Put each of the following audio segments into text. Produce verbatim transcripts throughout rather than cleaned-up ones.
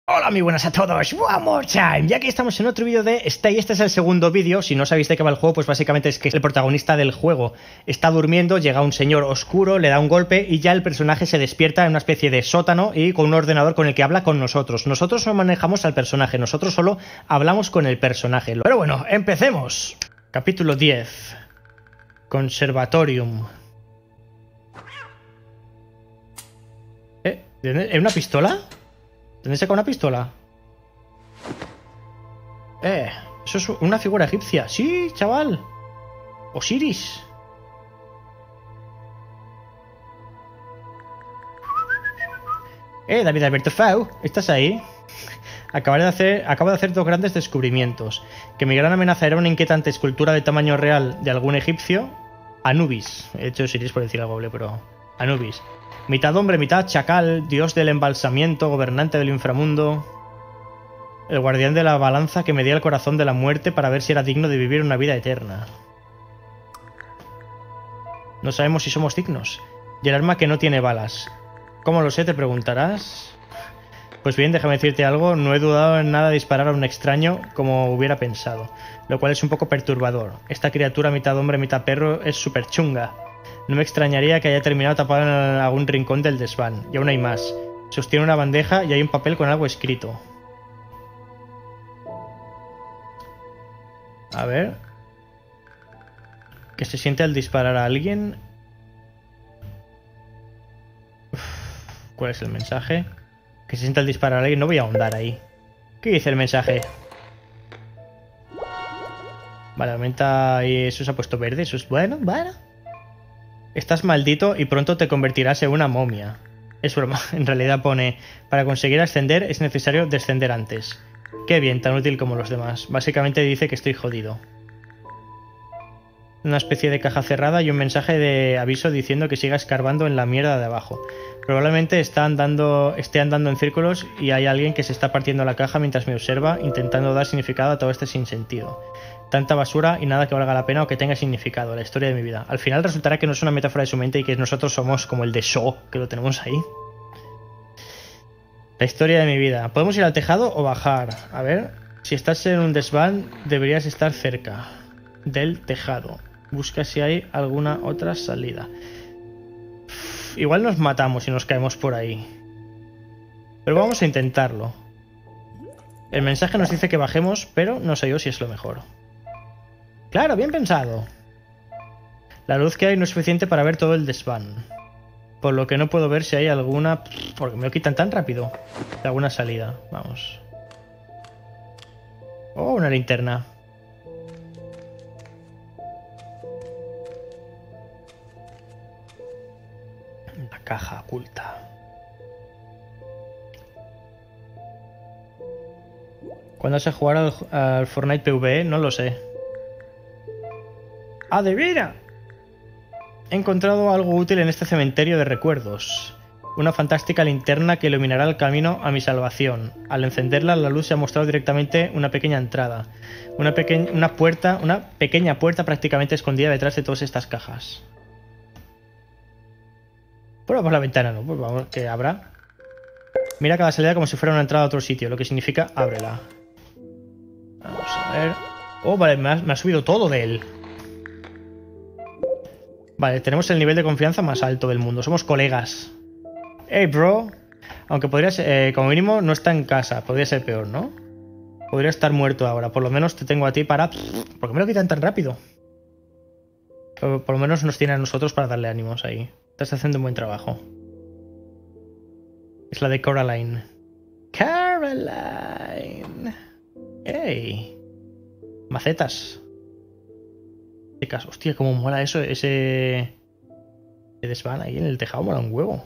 Hola, muy buenas a todos, one more time. Ya que estamos en otro vídeo de Stay, este es el segundo vídeo. Si no sabéis de qué va el juego, pues básicamente es que el protagonista del juego está durmiendo, llega un señor oscuro, le da un golpe y ya el personaje se despierta en una especie de sótano y con un ordenador con el que habla con nosotros. Nosotros no manejamos al personaje, nosotros solo hablamos con el personaje. Pero bueno, empecemos. Capítulo diez. Conservatorium. ¿Eh? ¿Es una pistola? ¿Dónde saca una pistola? Eh, eso es una figura egipcia. Sí, chaval. Osiris. Eh, David Alberto Fau, ¿estás ahí? Acabo de, hacer, acabo de hacer dos grandes descubrimientos. Que mi gran amenaza era una inquietante escultura de tamaño real de algún egipcio. Anubis. He hecho Osiris por decir algo, pero... Anubis. Mitad hombre, mitad chacal, dios del embalsamiento, gobernante del inframundo. El guardián de la balanza que medía el corazón de la muerte para ver si era digno de vivir una vida eterna. No sabemos si somos dignos. Y el arma que no tiene balas. ¿Cómo lo sé? Te preguntarás. Pues bien, déjame decirte algo, no he dudado en nada de disparar a un extraño como hubiera pensado, lo cual es un poco perturbador. Esta criatura mitad hombre, mitad perro es súper chunga. No me extrañaría que haya terminado tapado en algún rincón del desván. Y aún hay más. Sostiene una bandeja y hay un papel con algo escrito. A ver. ¿Qué se siente al disparar a alguien? Uf, ¿cuál es el mensaje? ¿Qué se siente al disparar a alguien? No voy a ahondar ahí. ¿Qué dice el mensaje? Vale, aumenta y eso se ha puesto verde. Eso es bueno, bueno. Estás maldito y pronto te convertirás en una momia. Es broma, en realidad pone, para conseguir ascender es necesario descender antes. Qué bien, tan útil como los demás. Básicamente dice que estoy jodido. Una especie de caja cerrada y un mensaje de aviso diciendo que siga escarbando en la mierda de abajo. Probablemente está andando, esté andando en círculos y hay alguien que se está partiendo la caja mientras me observa, intentando dar significado a todo este sinsentido. Tanta basura y nada que valga la pena o que tenga significado, la historia de mi vida. Al final resultará que no es una metáfora de su mente y que nosotros somos como el de Shaw, que lo tenemos ahí. La historia de mi vida. ¿Podemos ir al tejado o bajar? A ver, si estás en un desván, deberías estar cerca del tejado. Busca si hay alguna otra salida. Uf, igual nos matamos si nos caemos por ahí. Pero vamos a intentarlo. El mensaje nos dice que bajemos, pero no sé yo si es lo mejor. Claro, bien pensado. La luz que hay no es suficiente para ver todo el desván. Por lo que no puedo ver si hay alguna... Porque me lo quitan tan rápido. Alguna salida. Vamos. Oh, una linterna. Una caja oculta. ¿Cuándo vas a jugar al, al Fortnite PvE? No lo sé. ¡Adivina! He encontrado algo útil en este cementerio de recuerdos. Una fantástica linterna que iluminará el camino a mi salvación. Al encenderla, la luz se ha mostrado directamente una pequeña entrada. Una, peque una puerta, una pequeña puerta prácticamente escondida detrás de todas estas cajas. Prueba por la ventana, ¿no? Pues vamos, que abra. Mira cada salida como si fuera una entrada a otro sitio, lo que significa ábrela. Vamos a ver. Oh, vale, me ha, me ha subido todo de él. Vale, tenemos el nivel de confianza más alto del mundo. Somos colegas. Hey, bro. Aunque podría ser, eh, como mínimo, no está en casa. Podría ser peor, ¿no? Podría estar muerto ahora. Por lo menos te tengo a ti para... ¿Por qué me lo quitan tan rápido? Por, por lo menos nos tiene a nosotros para darle ánimos ahí. Estás haciendo un buen trabajo. Es la de Coraline. Caroline. Hey. Macetas. Hostia, cómo mola eso, ese... ese desván ahí en el tejado, mola un huevo.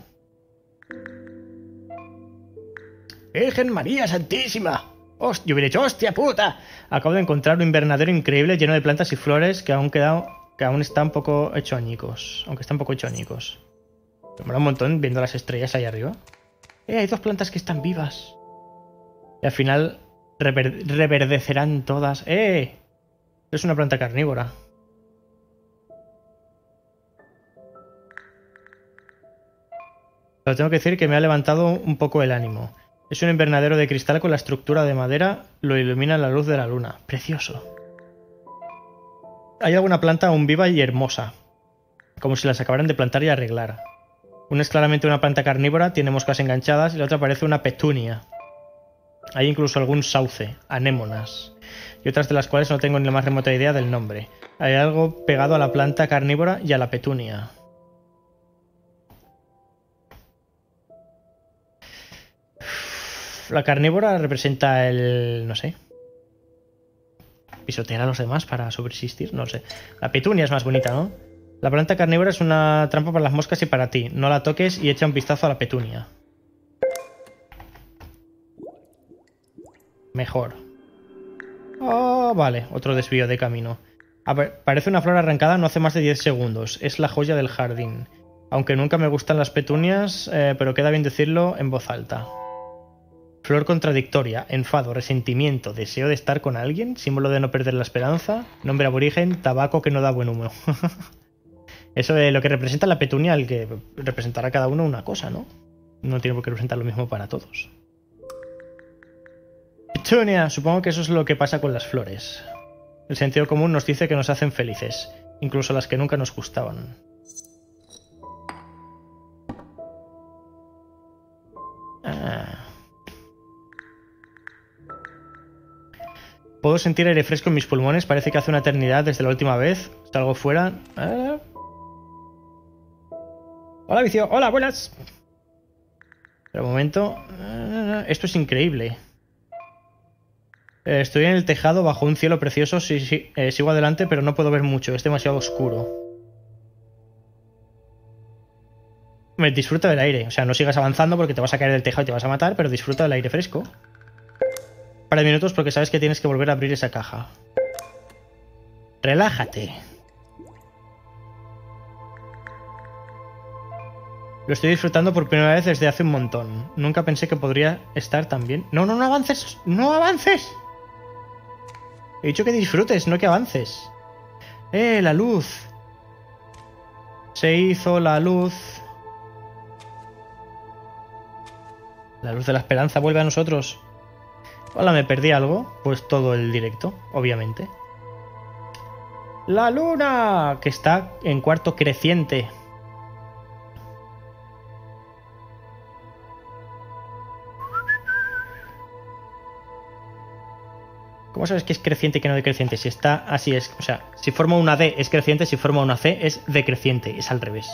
¡Virgen María Santísima! ¡Hostia! Yo hubiera dicho, ¡hostia puta! Acabo de encontrar un invernadero increíble lleno de plantas y flores que aún queda, que aún está un poco hecho añicos. Aunque está un poco hecho añicos. Me mola un montón viendo las estrellas ahí arriba. ¡Eh! Hay dos plantas que están vivas. Y al final rever reverdecerán todas. ¡Eh! Es una planta carnívora. Pero tengo que decir que me ha levantado un poco el ánimo. Es un invernadero de cristal con la estructura de madera, lo ilumina la luz de la luna. Precioso. Hay alguna planta aún viva y hermosa, como si las acabaran de plantar y arreglar. Una es claramente una planta carnívora, tiene moscas enganchadas, y la otra parece una petunia. Hay incluso algún sauce, anémonas, y otras de las cuales no tengo ni la más remota idea del nombre. Hay algo pegado a la planta carnívora y a la petunia. La carnívora representa el... no sé. Pisotear a los demás para subsistir, no sé. La petunia es más bonita, ¿no? La planta carnívora es una trampa para las moscas y para ti. No la toques y echa un vistazo a la petunia. Mejor. Oh, vale, otro desvío de camino. A ver, parece una flor arrancada no hace más de diez segundos. Es la joya del jardín. Aunque nunca me gustan las petunias, eh, pero queda bien decirlo en voz alta. Flor contradictoria, enfado, resentimiento, deseo de estar con alguien, símbolo de no perder la esperanza, nombre aborigen, tabaco que no da buen humo. Eso es lo que representa la petunia, el que representará cada uno una cosa, ¿no? No tiene por qué representar lo mismo para todos. Petunia, supongo que eso es lo que pasa con las flores. El sentido común nos dice que nos hacen felices, incluso las que nunca nos gustaban. Ah. Puedo sentir aire fresco en mis pulmones, parece que hace una eternidad desde la última vez. Salgo fuera. Ah. Hola, vicio. Hola, buenas. Pero un momento. Ah, esto es increíble. Eh, estoy en el tejado bajo un cielo precioso. Sí, sí, eh, sigo adelante, pero no puedo ver mucho. Es demasiado oscuro. Me disfruta del aire. O sea, no sigas avanzando porque te vas a caer del tejado y te vas a matar, pero disfruta del aire fresco. Para minutos porque sabes que tienes que volver a abrir esa caja. Relájate. Lo estoy disfrutando por primera vez desde hace un montón. Nunca pensé que podría estar tan bien. No, no, no avances. ¡No avances! He dicho que disfrutes, no que avances. ¡Eh, la luz! Se hizo la luz. La luz de la esperanza vuelve a nosotros. Hola, ¿me perdí algo? Pues todo el directo, obviamente. ¡La luna! Que está en cuarto creciente. ¿Cómo sabes que es creciente y que no decreciente? Si está así es. O sea, si forma una D es creciente, si forma una C es decreciente. Es al revés.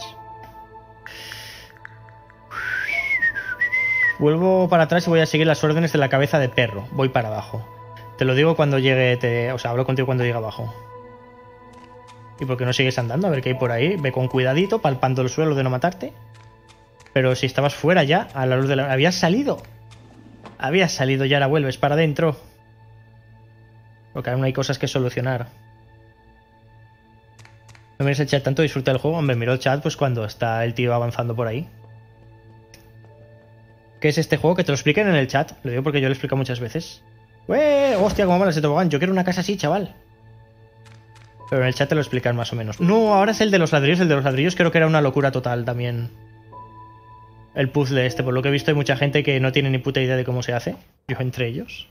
Vuelvo para atrás y voy a seguir las órdenes de la cabeza de perro. Voy para abajo. Te lo digo cuando llegue... Te... O sea, hablo contigo cuando llegue abajo. ¿Y por qué no sigues andando? A ver qué hay por ahí. Ve con cuidadito, palpando el suelo de no matarte. Pero si estabas fuera ya, a la luz de la... ¿Habías salido? Habías salido y ahora vuelves para adentro. Porque aún hay cosas que solucionar. No mires el chat tanto, disfruta del juego. Hombre, miro el chat pues cuando está el tío avanzando por ahí. ¿Qué es este juego? Que te lo expliquen en el chat. Lo digo porque yo lo explico muchas veces. ¡Ué! ¡Hostia, cómo mola ese tobogán! Yo quiero una casa así, chaval. Pero en el chat te lo explican más o menos. No, ahora es el de los ladrillos. El de los ladrillos creo que era una locura total también. El puzzle este. Por lo que he visto hay mucha gente que no tiene ni puta idea de cómo se hace. Yo entre ellos.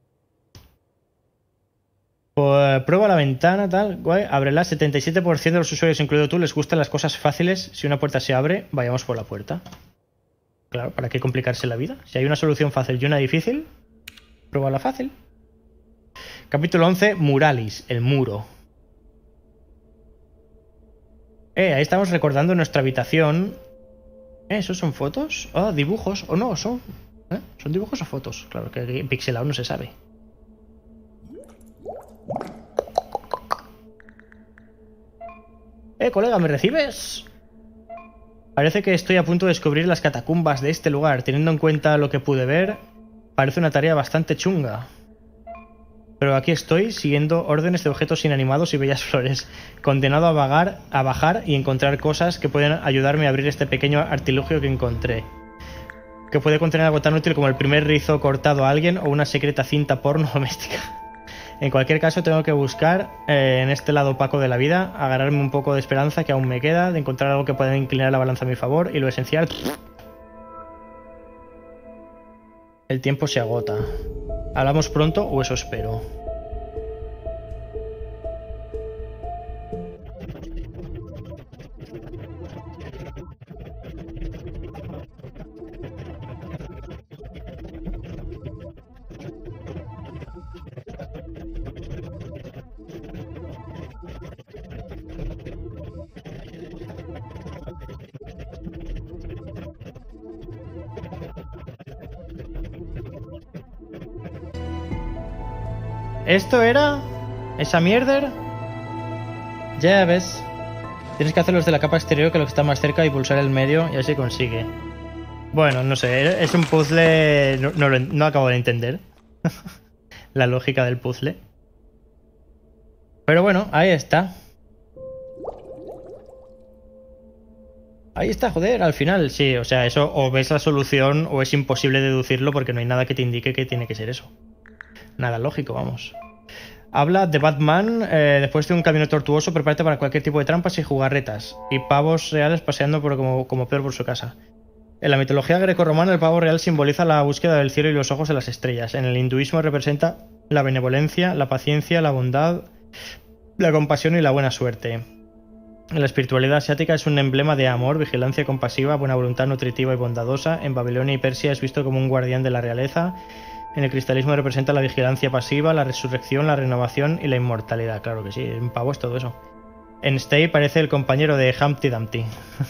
Pues prueba la ventana, tal. Guay. Ábrela. setenta y siete por ciento de los usuarios, incluido tú, les gustan las cosas fáciles. Si una puerta se abre, vayamos por la puerta. Claro, ¿para qué complicarse la vida? Si hay una solución fácil y una difícil, pruébala fácil. Capítulo once, Muralis, el muro. Eh, ahí estamos recordando nuestra habitación. Eh, ¿esos son fotos? Ah, oh, dibujos. O no, son... ¿eh? ¿Son dibujos o fotos? Claro, que pixelado no se sabe. Eh, colega, ¿me recibes? Parece que estoy a punto de descubrir las catacumbas de este lugar. Teniendo en cuenta lo que pude ver, parece una tarea bastante chunga. Pero aquí estoy, siguiendo órdenes de objetos inanimados y bellas flores, condenado a vagar, a bajar y encontrar cosas que pueden ayudarme a abrir este pequeño artilugio que encontré. Que puede contener algo tan útil como el primer rizo cortado a alguien o una secreta cinta porno doméstica. En cualquier caso, tengo que buscar eh, en este lado opaco de la vida, agarrarme un poco de esperanza que aún me queda, de encontrar algo que pueda inclinar la balanza a mi favor, y lo esencial... El tiempo se agota. ¿Hablamos pronto o eso espero? ¿Esto era? ¿Esa mierda? Ya ves. Tienes que hacer los de la capa exterior, que lo que está más cerca, y pulsar el medio, y así consigue. Bueno, no sé, es un puzzle... No, no, lo, no acabo de entender la lógica del puzzle. Pero bueno, ahí está. Ahí está, joder, al final, sí. O sea, eso o ves la solución o es imposible deducirlo porque no hay nada que te indique que tiene que ser eso. Nada lógico, vamos. Habla de Batman, eh, después de un camino tortuoso, prepárate para cualquier tipo de trampas y jugarretas. Y pavos reales paseando por como, como peor por su casa. En la mitología grecorromana, el pavo real simboliza la búsqueda del cielo y los ojos de las estrellas. En el hinduismo representa la benevolencia, la paciencia, la bondad, la compasión y la buena suerte. En la espiritualidad asiática es un emblema de amor, vigilancia compasiva, buena voluntad nutritiva y bondadosa. En Babilonia y Persia es visto como un guardián de la realeza. En el cristianismo representa la vigilancia pasiva, la resurrección, la renovación y la inmortalidad. Claro que sí, un pavo es todo eso. En Stay parece el compañero de Humpty Dumpty.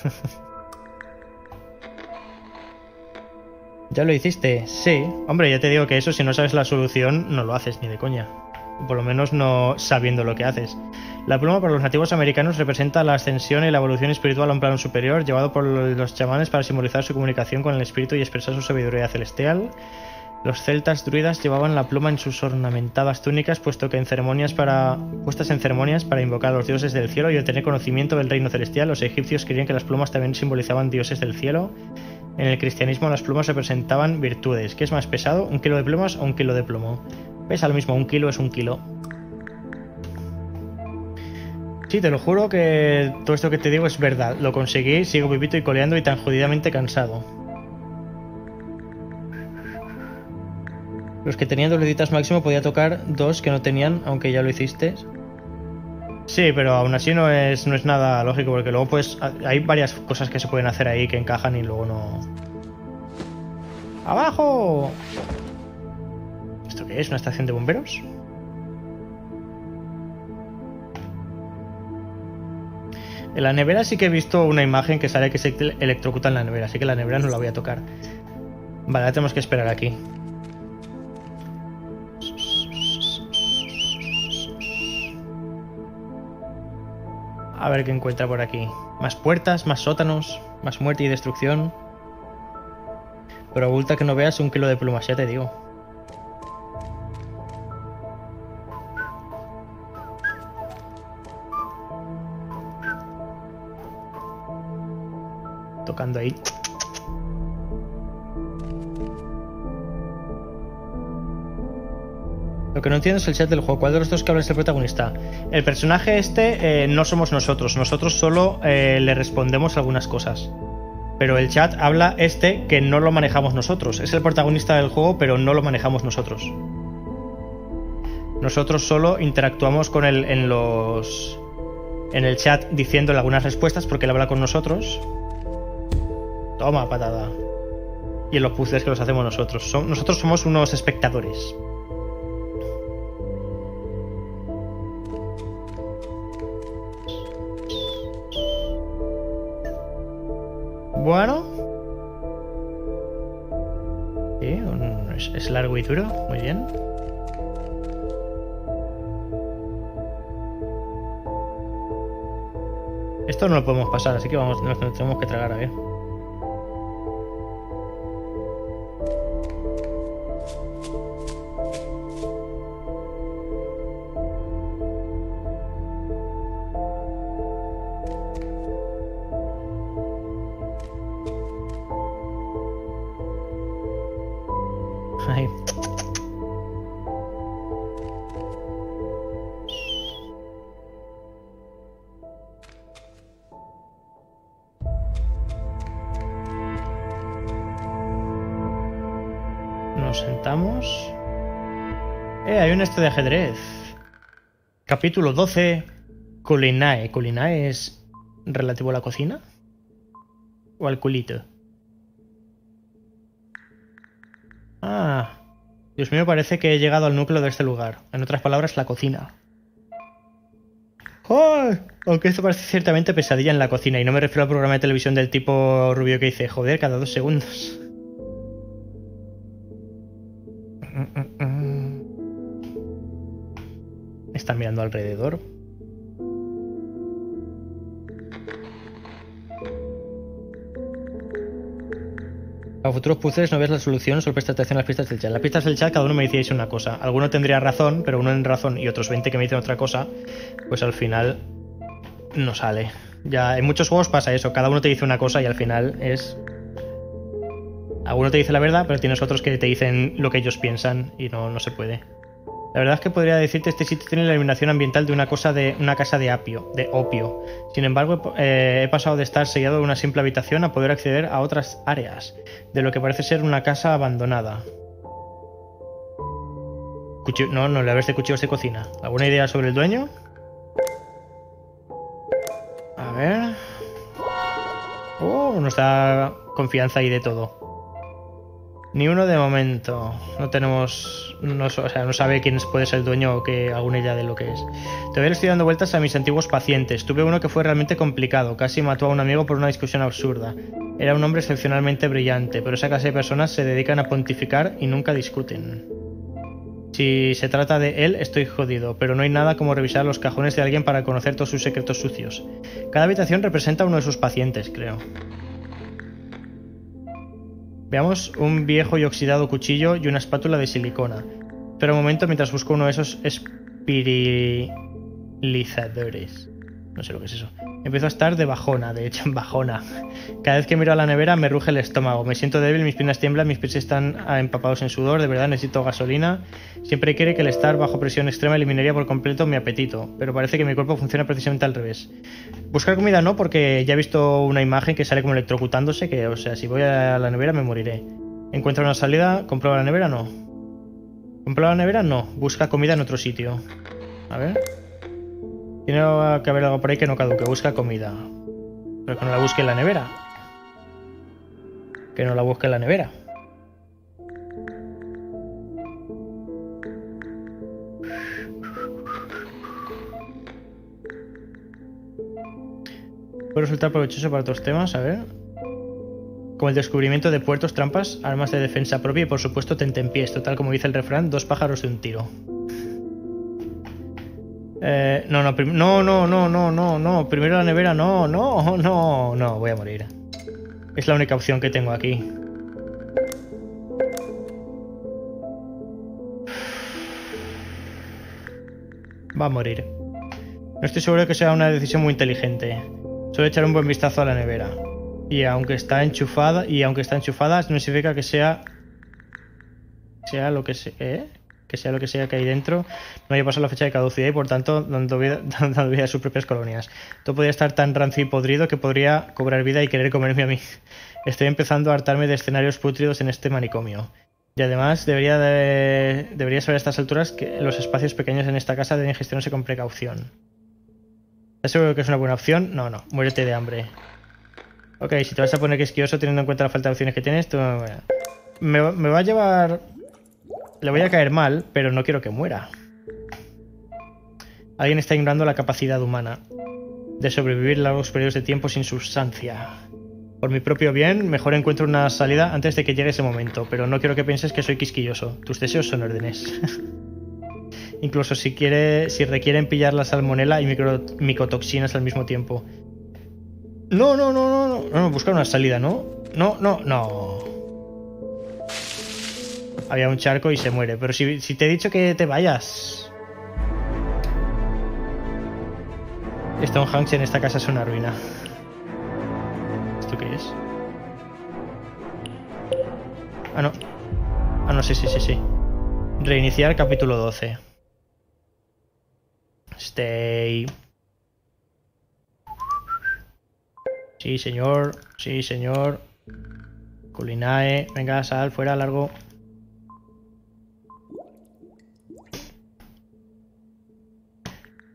¿Ya lo hiciste? Sí. Hombre, ya te digo que eso, si no sabes la solución, no lo haces ni de coña. Por lo menos no sabiendo lo que haces. La pluma para los nativos americanos representa la ascensión y la evolución espiritual a un plano superior, llevado por los chamanes para simbolizar su comunicación con el espíritu y expresar su sabiduría celestial. Los celtas druidas llevaban la pluma en sus ornamentadas túnicas, puesto que en ceremonias para, puestas en ceremonias para invocar a los dioses del cielo y obtener conocimiento del reino celestial. Los egipcios creían que las plumas también simbolizaban dioses del cielo. En el cristianismo las plumas representaban virtudes. ¿Qué es más pesado, un kilo de plumas o un kilo de plomo? Pesa lo mismo, un kilo es un kilo. Sí, te lo juro que todo esto que te digo es verdad. Lo conseguí, sigo vivito y coleando y tan jodidamente cansado. Los que tenían dos leditas máximo podía tocar dos que no tenían, aunque ya lo hiciste. Sí, pero aún así no es, no es nada lógico, porque luego pues hay varias cosas que se pueden hacer ahí que encajan y luego no... ¡Abajo! ¿Esto qué es? ¿Una estación de bomberos? En la nevera sí que he visto una imagen que sale que se electrocuta en la nevera, así que la nevera no la voy a tocar. Vale, ahora tenemos que esperar aquí. A ver qué encuentra por aquí. Más puertas, más sótanos, más muerte y destrucción. Pero abulta que no veas un kilo de plumas, ya te digo. Tocando ahí. Lo que no entiendo es el chat del juego. ¿Cuál de los dos que habla es el protagonista? El personaje este eh, no somos nosotros. Nosotros solo eh, le respondemos algunas cosas. Pero el chat habla este que no lo manejamos nosotros. Es el protagonista del juego, pero no lo manejamos nosotros. Nosotros solo interactuamos con él en los... en el chat diciéndole algunas respuestas porque él habla con nosotros. Toma, patada. Y en los puzzles que los hacemos nosotros. Son, nosotros somos unos espectadores. Bueno. Sí, un, es, es largo y duro. Muy bien. Esto no lo podemos pasar, así que vamos, nos lo tenemos que tragar a ver. Ay. Nos sentamos. Eh, hay un esto de ajedrez. Capítulo doce. Culinae. ¿Culinae es relativo a la cocina? ¿O al culito? Ah. Dios mío, parece que he llegado al núcleo de este lugar. En otras palabras, la cocina. ¡Ay! Aunque esto parece ciertamente pesadilla en la cocina. Y no me refiero al programa de televisión del tipo rubio que dice, joder, cada dos segundos. Están mirando alrededor. A futuros puzzles no ves la solución, solo presta atención a las pistas del chat. Las pistas del chat cada uno me decíais una cosa. Alguno tendría razón, pero uno en razón y otros veinte que me dicen otra cosa, pues al final no sale. Ya en muchos juegos pasa eso, cada uno te dice una cosa y al final es... Alguno te dice la verdad, pero tienes otros que te dicen lo que ellos piensan y no, no se puede. La verdad es que podría decirte este sitio tiene la iluminación ambiental de una cosa de una casa de apio, de opio. Sin embargo, eh, he pasado de estar sellado en una simple habitación a poder acceder a otras áreas, de lo que parece ser una casa abandonada. Cuchillo, no, no le habéis de cuchillos de cocina. ¿Alguna idea sobre el dueño? A ver. Oh, nos da confianza ahí de todo. Ni uno de momento. No tenemos... No, o sea, no sabe quién puede ser el dueño o que alguna idea de lo que es. Todavía le estoy dando vueltas a mis antiguos pacientes. Tuve uno que fue realmente complicado. Casi mató a un amigo por una discusión absurda. Era un hombre excepcionalmente brillante, pero esa clase de personas se dedican a pontificar y nunca discuten. Si se trata de él, estoy jodido, pero no hay nada como revisar los cajones de alguien para conocer todos sus secretos sucios. Cada habitación representa a uno de sus pacientes, creo. Veamos un viejo y oxidado cuchillo y una espátula de silicona. Espera un momento mientras busco uno de esos espirilizadores. No sé lo que es eso. Empiezo a estar de bajona, de hecho en bajona. Cada vez que miro a la nevera me ruge el estómago. Me siento débil, mis piernas tiemblan, mis pies están empapados en sudor. De verdad necesito gasolina. Siempre quiere que el estar bajo presión extrema eliminaría por completo mi apetito. Pero parece que mi cuerpo funciona precisamente al revés. Buscar comida no, porque ya he visto una imagen que sale como electrocutándose. Que, o sea, si voy a la nevera me moriré. Encuentra una salida. ¿Comprueba la nevera? No. ¿Comprueba la nevera? No. Busca comida en otro sitio. A ver... Tiene que haber algo por ahí que no caduque. Busca comida. Pero que no la busque en la nevera. Que no la busque en la nevera. Puede resultar provechoso para otros temas, a ver. Como el descubrimiento de puertos, trampas, armas de defensa propia y por supuesto tentempiés. Total, como dice el refrán, dos pájaros de un tiro. Eh, no, no, no, no, no, no, no, no. Primero la nevera, no, no, no, no, voy a morir. Es la única opción que tengo aquí. Va a morir. No estoy seguro de que sea una decisión muy inteligente. Solo echar un buen vistazo a la nevera. Y aunque está enchufada, y aunque está enchufada, no significa que sea... Sea lo que sea, ¿eh? Que sea lo que sea que hay dentro, no haya pasado la fecha de caducidad y por tanto dando vida, dando vida a sus propias colonias. Todo podría estar tan rancio y podrido que podría cobrar vida y querer comerme a mí. Estoy empezando a hartarme de escenarios pútridos en este manicomio. Y además debería, de, debería saber a estas alturas que los espacios pequeños en esta casa deben gestionarse con precaución. ¿Estás seguro que es una buena opción? No, no, muérete de hambre. Ok, si te vas a poner quisquilloso teniendo en cuenta la falta de opciones que tienes, tú... me, me va a llevar... Le voy a caer mal, pero no quiero que muera. Alguien está ignorando la capacidad humana de sobrevivir largos periodos de tiempo sin sustancia. Por mi propio bien, mejor encuentro una salida antes de que llegue ese momento, pero no quiero que pienses que soy quisquilloso. Tus deseos son órdenes. Incluso si quiere, si requieren pillar la salmonela y micro, micotoxinas al mismo tiempo. No, no, no, no, no, no, buscar una salida, ¿no? No, no, no. Había un charco y se muere. Pero si, si te he dicho que te vayas. Stonehenge en esta casa es una ruina. ¿Esto qué es? Ah, no. Ah, no, sí, sí, sí, sí. Reiniciar capítulo doce. Stay. Sí, señor. Sí, señor. Culinae. Venga, sal, fuera, largo.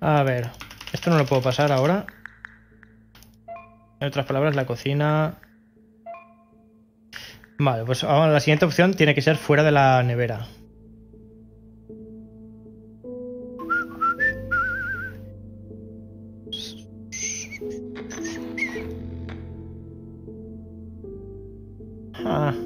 A ver, esto no lo puedo pasar ahora. En otras palabras, la cocina... Vale, pues ahora la siguiente opción tiene que ser fuera de la nevera. Ah.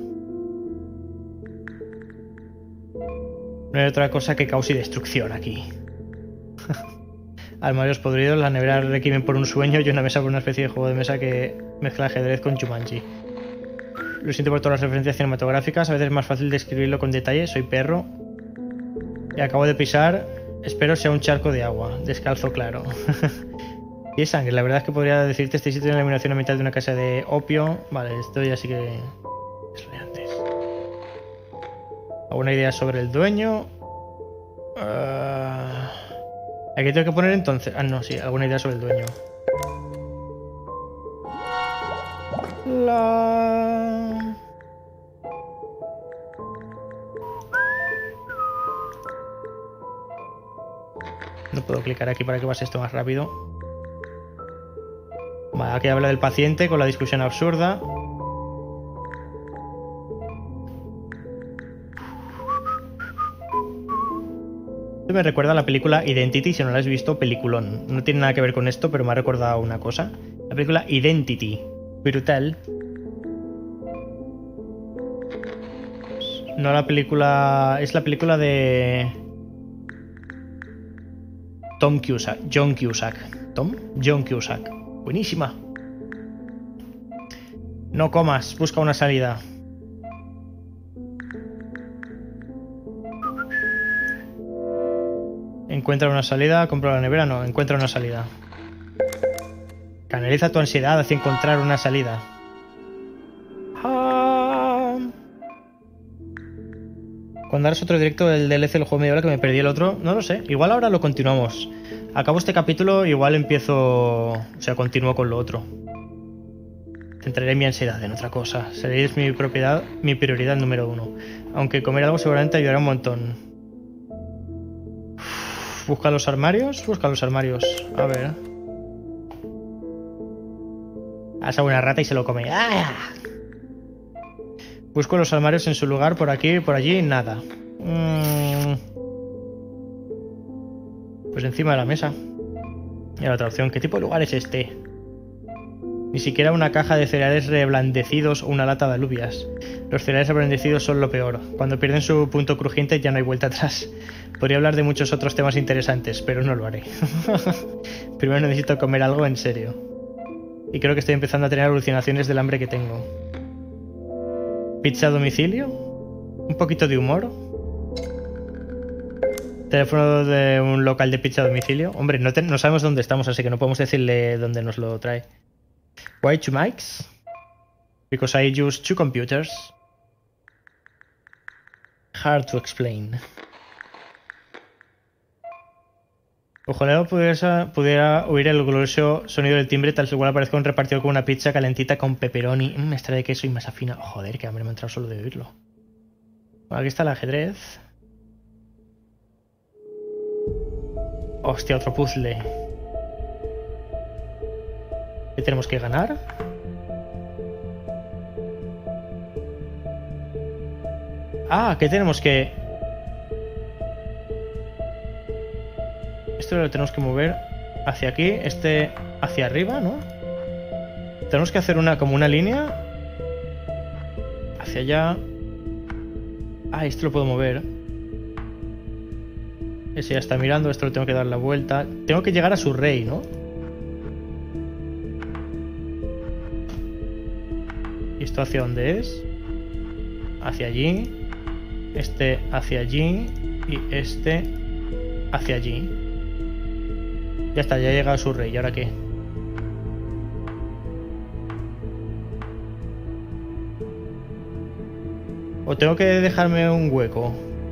No hay otra cosa que cause destrucción aquí. Armarios podridos, la nevera requieren por un sueño y una mesa por una especie de juego de mesa que mezcla ajedrez con Jumanji. Lo siento por todas las referencias cinematográficas, a veces es más fácil describirlo con detalle. Soy perro y acabo de pisar, espero sea un charco de agua, descalzo claro. Y es sangre, la verdad es que podría decirte este sitio de la iluminación a mitad de una casa de opio. Vale, esto ya sí que es lo de antes. ¿Alguna idea sobre el dueño? Uh... Aquí tengo que poner entonces... Ah, no, sí, alguna idea sobre el dueño. La... No puedo clicar aquí para que pase esto más rápido. Vale, aquí habla del paciente con la discusión absurda. Esto me recuerda a la película Identity, si no la has visto, peliculón. No tiene nada que ver con esto, pero me ha recordado una cosa. La película Identity. Brutal. No la película... Es la película de... Tom Cusack. John Cusack. ¿Tom? John Cusack. Buenísima. No comas, busca una salida. Encuentra una salida, compra la nevera, no, encuentra una salida. Canaliza tu ansiedad hacia encontrar una salida. Ah. Cuando harás otro directo del D L C del juego media hora que me perdí el otro, no lo sé, igual ahora lo continuamos. Acabo este capítulo, igual empiezo, o sea, continúo con lo otro. Centraré mi ansiedad en otra cosa. Seréis mi propiedad, mi prioridad número uno. Aunque comer algo seguramente ayudará un montón. Busca los armarios, busca los armarios. A ver. Asa una rata y se lo come. ¡Ah! Busco los armarios en su lugar, por aquí, por allí, nada. Mm. Pues encima de la mesa. Y la otra opción, ¿qué tipo de lugar es este? Ni siquiera una caja de cereales reblandecidos o una lata de alubias. Los cereales reblandecidos son lo peor. Cuando pierden su punto crujiente ya no hay vuelta atrás. Podría hablar de muchos otros temas interesantes, pero no lo haré. Primero necesito comer algo en serio. Y creo que estoy empezando a tener alucinaciones del hambre que tengo. ¿Pizza a domicilio? ¿Un poquito de humor? ¿Teléfono de un local de pizza a domicilio? Hombre, no, te, no sabemos dónde estamos, así que no podemos decirle dónde nos lo trae. Why two mics? Because I use two computers. Hard to explain. Ojalá pudiera, pudiera oír el glorioso sonido del timbre tal cual aparezca un repartidor con una pizza calentita con pepperoni, mmm, extra de queso y masa fina. Oh, joder, que hambre me ha entrado solo de oírlo. Bueno, aquí está el ajedrez. Hostia, otro puzzle. ¿Qué tenemos que ganar? Ah, ¿qué tenemos que...? Esto lo tenemos que mover hacia aquí, este hacia arriba, ¿no? Tenemos que hacer una como una línea hacia allá. Ah, esto lo puedo mover. Ese ya está mirando, esto lo tengo que dar la vuelta. Tengo que llegar a su rey, ¿no? ¿Y esto hacia dónde es? Hacia allí. Este hacia allí. Y este hacia allí. Ya está, ya ha llegado su rey. ¿Y ahora qué? ¿O tengo que dejarme un hueco?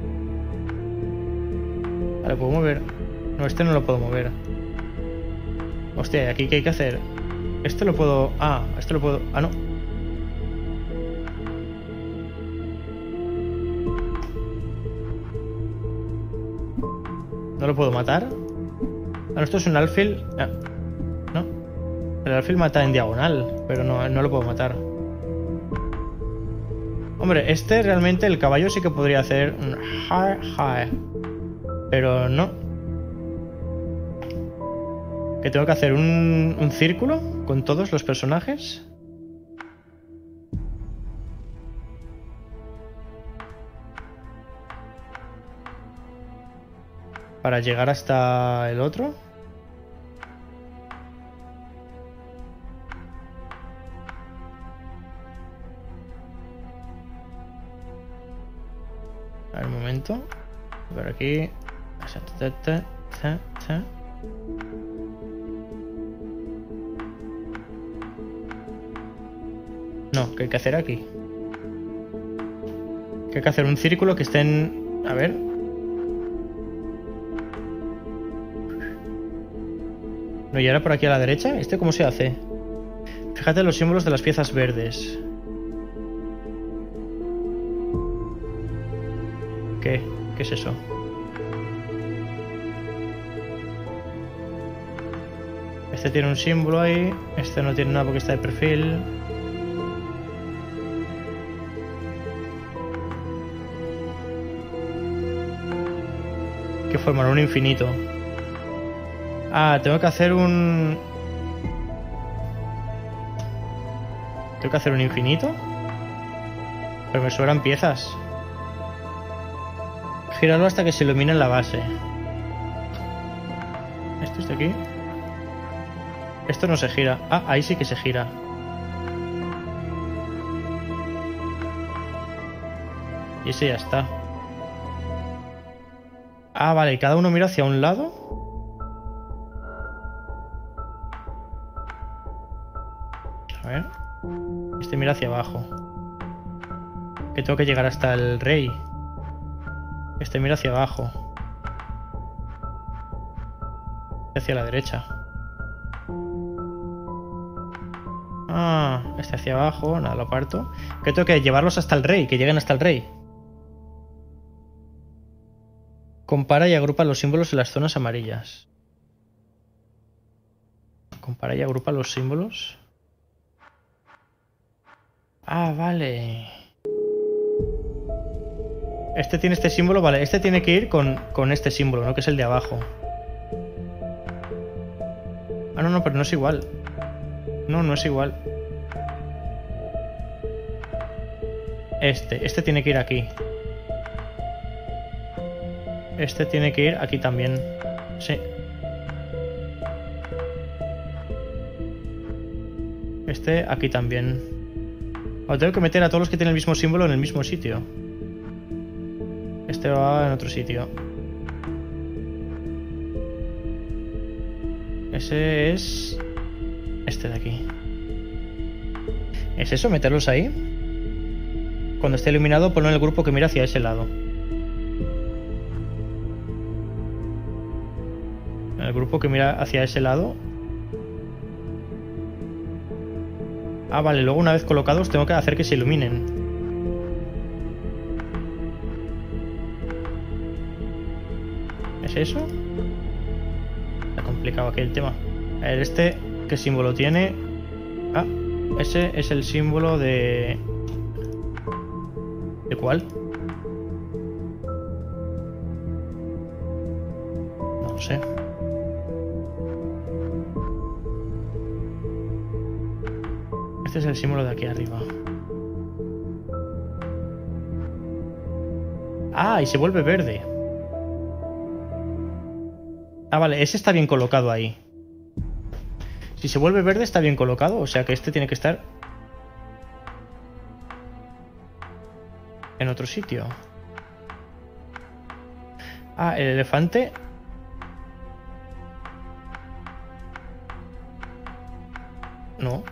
Vale, ¿puedo mover? No, este no lo puedo mover. Hostia, ¿aquí qué hay que hacer? Este lo puedo... Ah, este lo puedo... Ah, no. ¿No lo puedo matar? Ah, esto es un alfil. Ah, no. El alfil mata en diagonal, pero no, no lo puedo matar. Hombre, este realmente el caballo sí que podría hacer un high high. Pero no. ¿Que tengo que hacer un, un círculo con todos los personajes? Para llegar hasta el otro. A ver, un momento. Por aquí. No, ¿qué hay que hacer aquí? Que hay que hacer un círculo que esté en... A ver. No, y ahora por aquí a la derecha. ¿Este cómo se hace? Fíjate en los símbolos de las piezas verdes. ¿Qué? ¿Qué es eso? Este tiene un símbolo ahí. Este no tiene nada porque está de perfil. ¿Qué forma? Un infinito. Ah, tengo que hacer un... ¿Tengo que hacer un infinito? Pero me sobran piezas. Girarlo hasta que se ilumine la base. Esto está aquí. Esto no se gira. Ah, ahí sí que se gira. Y ese ya está. Ah, vale, cada uno mira hacia un lado. A ver. Este mira hacia abajo. Que tengo que llegar hasta el rey. Este mira hacia abajo. Hacia la derecha. Ah, este hacia abajo. Nada, lo aparto. Que tengo que llevarlos hasta el rey. Que lleguen hasta el rey. Compara y agrupa los símbolos en las zonas amarillas. Compara y agrupa los símbolos. Ah, vale. Este tiene este símbolo, vale. Este tiene que ir con, con este símbolo, ¿no? Que es el de abajo. Ah, no, no, pero no es igual. No, no es igual. Este, este tiene que ir aquí. Este tiene que ir aquí también. Sí. Este aquí también. O tengo que meter a todos los que tienen el mismo símbolo en el mismo sitio. Este va en otro sitio. Ese es... este de aquí. ¿Es eso? ¿Meterlos ahí? Cuando esté iluminado, ponlo en el grupo que mira hacia ese lado. En el grupo que mira hacia ese lado. Ah, vale, luego una vez colocados tengo que hacer que se iluminen. ¿Es eso? Está complicado aquí el tema. A ver, este, ¿qué símbolo tiene? Ah, ese es el símbolo de... ¿De cuál? No lo sé. Este es el símbolo de aquí arriba. Ah, y se vuelve verde. Ah, vale, ese está bien colocado ahí. Si se vuelve verde está bien colocado, o sea que este tiene que estar en otro sitio. Ah, el elefante. No.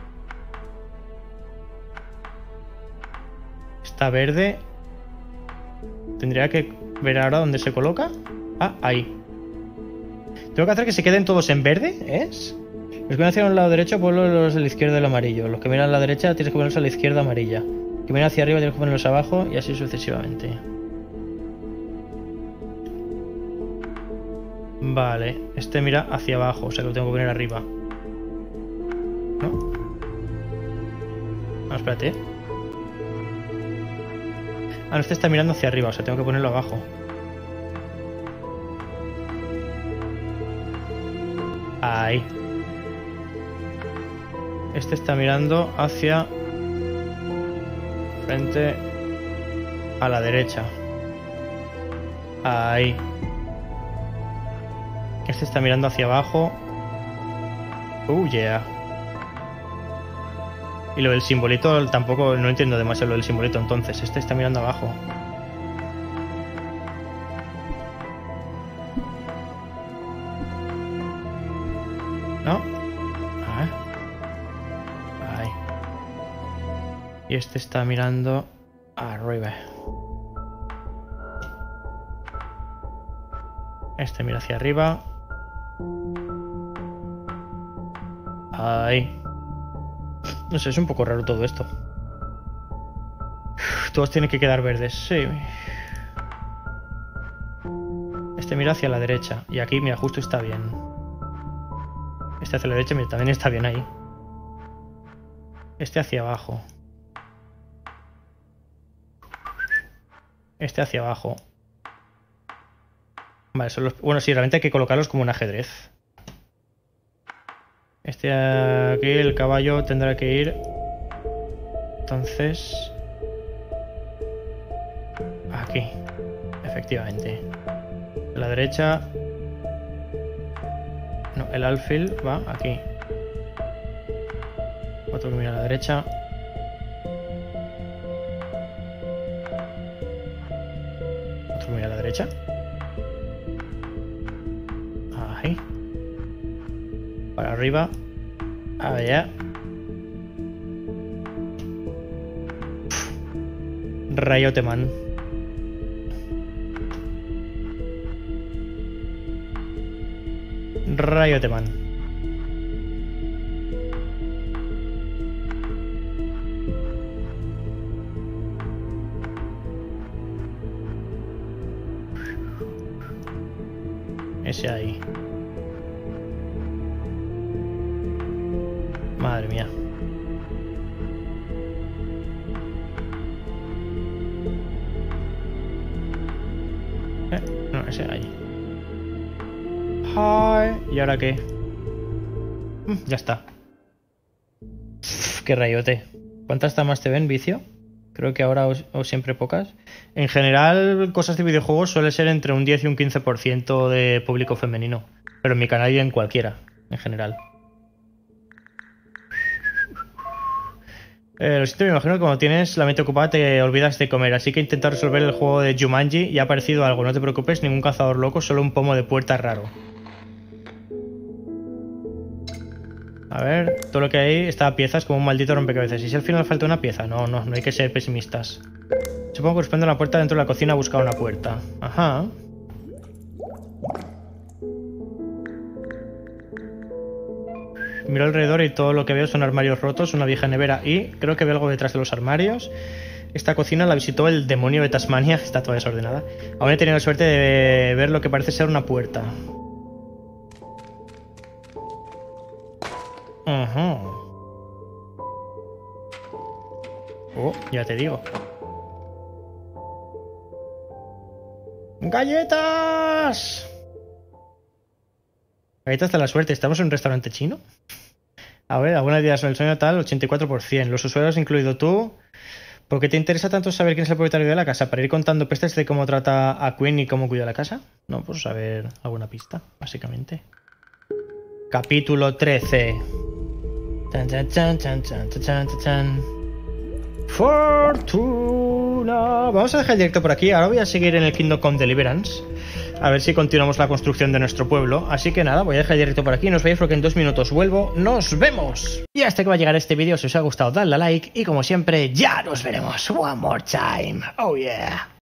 Está verde. Tendría que ver ahora dónde se coloca. Ah, ahí. Tengo que hacer que se queden todos en verde, ¿es? Los que miran hacia un lado derecho, ponlos los de la izquierda del amarillo. Los que miran a la derecha tienes que ponerlos a la izquierda amarilla. Los que miran hacia arriba tienes que ponerlos abajo y así sucesivamente. Vale, este mira hacia abajo, o sea que lo tengo que poner arriba. ¿No? No, espérate. Ah, no, este está mirando hacia arriba, o sea, tengo que ponerlo abajo. Ahí. Este está mirando hacia... frente a la derecha. Ahí. Este está mirando hacia abajo. Oh, yeah. Y lo del simbolito tampoco, no entiendo demasiado lo del simbolito entonces. Este está mirando abajo. ¿No? Ah. Ahí. Y este está mirando arriba. Este mira hacia arriba. Ahí. No sé, es un poco raro todo esto. Uf, todos tienen que quedar verdes, sí. Este mira hacia la derecha. Y aquí, mira, justo está bien. Este hacia la derecha, mira, también está bien ahí. Este hacia abajo. Este hacia abajo. Vale, son los... Bueno, sí, realmente hay que colocarlos como un ajedrez. Este aquí, el caballo tendrá que ir. Entonces... aquí. Efectivamente. A la derecha... no, el alfil va aquí. Otro que mira a la derecha. Otro que mira a la derecha. Ahí. Para arriba. Allá. Rayote man. Rayote man. Ese ahí. Madre mía. Eh, no, ese ahí. Hi. ¿Y ahora qué? Mm, ya está. Uf, qué rayote. ¿Cuántas damas te ven, vicio? Creo que ahora o, o siempre pocas. En general, cosas de videojuegos suele ser entre un diez y un quince por ciento de público femenino. Pero en mi canal y en cualquiera, en general. Eh, lo siento, me imagino que cuando tienes la mente ocupada te olvidas de comer, así que intenta resolver el juego de Jumanji y ha aparecido algo, no te preocupes, ningún cazador loco, solo un pomo de puerta raro. A ver, todo lo que hay está a piezas como un maldito rompecabezas. ¿Y si al final falta una pieza? No, no, no hay que ser pesimistas. Supongo que corresponde a la puerta dentro de la cocina a buscar una puerta. Ajá. Miro alrededor y todo lo que veo son armarios rotos, una vieja nevera y creo que veo algo detrás de los armarios. Esta cocina la visitó el demonio de Tasmania, está toda desordenada. Aún he tenido la suerte de ver lo que parece ser una puerta. Ajá. Oh, ya te digo. ¡Galletas! Galletas de la suerte. ¿Estamos en un restaurante chino? A ver, algunas ideas sobre el sueño tal, ochenta y cuatro por ciento. Los usuarios, incluido tú. ¿Por qué te interesa tanto saber quién es el propietario de la casa? ¿Para ir contando pestes de cómo trata a Queen y cómo cuida la casa? No, pues saber alguna pista, básicamente. Capítulo trece. Chan, chan, chan, chan, chan, chan, chan. Fortuna. Vamos a dejar el directo por aquí. Ahora voy a seguir en el Kingdom Come Deliverance. A ver si continuamos la construcción de nuestro pueblo. Así que nada, voy a dejar el directo por aquí. No os veáis porque en dos minutos vuelvo. ¡Nos vemos! Y hasta que va a llegar este vídeo, si os ha gustado, dadle a like. Y como siempre, ya nos veremos. One more time. Oh yeah.